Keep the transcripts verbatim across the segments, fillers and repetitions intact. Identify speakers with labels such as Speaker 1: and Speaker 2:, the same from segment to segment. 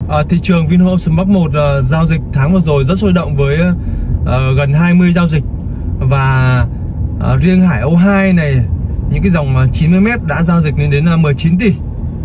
Speaker 1: À, thị trường Vinhome Ocean Park một uh, giao dịch tháng vừa rồi rất sôi động với uh, gần hai mươi giao dịch. Và uh, riêng Hải Âu hai này, những cái dòng chín mươi mét đã giao dịch lên đến uh, mười chín tỷ,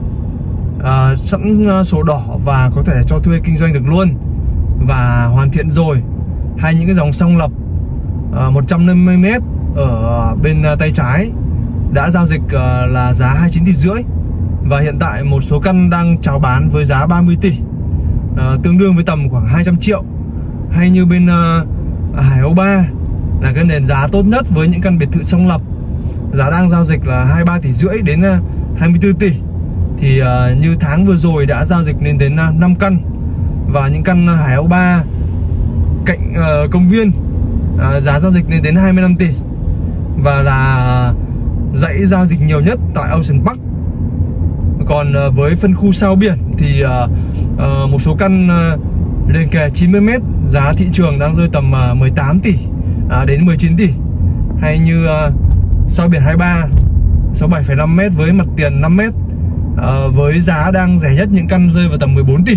Speaker 1: uh, sẵn uh, sổ đỏ và có thể cho thuê kinh doanh được luôn và hoàn thiện rồi. Hay những cái dòng song lập uh, một trăm năm mươi mét ở bên uh, tay trái đã giao dịch uh, là giá hai mươi chín tỷ rưỡi. Và hiện tại một số căn đang chào bán với giá ba mươi tỷ, uh, tương đương với tầm khoảng hai trăm triệu. Hay như bên uh, Hải Âu ba là cái nền giá tốt nhất với những căn biệt thự song lập, giá đang giao dịch là hai mươi ba tỷ rưỡi đến uh, hai mươi tư tỷ. Thì uh, như tháng vừa rồi đã giao dịch lên đến uh, năm căn. Và những căn Hải Âu ba cạnh uh, công viên uh, giá giao dịch lên đến hai mươi lăm tỷ. Và là uh, dãy giao dịch nhiều nhất tại Ocean Park. Còn uh, với phân khu sao biển thì uh, uh, một số căn uh, liền kề chín mươi mét giá thị trường đang rơi tầm uh, mười tám tỷ uh, đến mười chín tỷ. Hay như uh, sao biển hai mươi ba sáu mươi bảy phẩy năm mét với mặt tiền năm mét, uh, với giá đang rẻ nhất những căn rơi vào tầm mười bốn tỷ.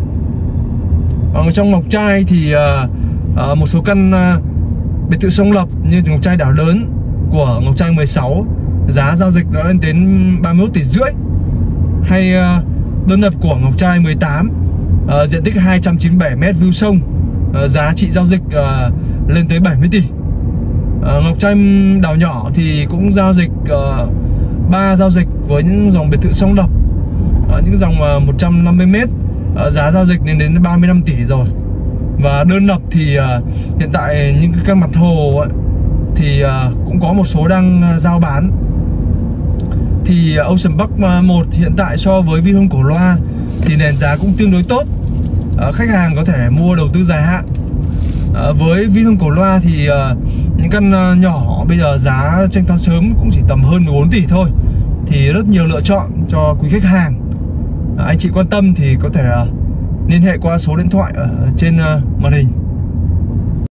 Speaker 1: Còn trong Ngọc Trai thì uh, uh, một số căn uh, biệt thự song lập như Ngọc Trai Đảo Lớn của Ngọc Trai mười sáu giá giao dịch đã lên đến ba mươi mốt tỷ rưỡi. Hay uh, đơn lập của Ngọc Trai mười tám, uh, diện tích hai trăm chín mươi bảy mét view sông, uh, giá trị giao dịch uh, lên tới bảy mươi tỷ. uh, Ngọc Trai Đảo Nhỏ thì cũng giao dịch ba uh, giao dịch với những dòng biệt thự song lập, uh, những dòng uh, một trăm năm mươi mét, uh, giá giao dịch lên đến ba mươi lăm tỷ rồi. Và đơn lập thì uh, hiện tại những cái căn mặt hồ ấy, thì uh, cũng có một số đang uh, giao bán. Thì Ocean Park một hiện tại so với Vinhome Cổ Loa thì nền giá cũng tương đối tốt, à, khách hàng có thể mua đầu tư dài hạn. à, Với Vinhome Cổ Loa thì à, những căn à, nhỏ bây giờ giá tranh toán sớm cũng chỉ tầm hơn mười bốn tỷ thôi. Thì rất nhiều lựa chọn cho quý khách hàng. à, Anh chị quan tâm thì có thể à, liên hệ qua số điện thoại ở trên à, màn hình.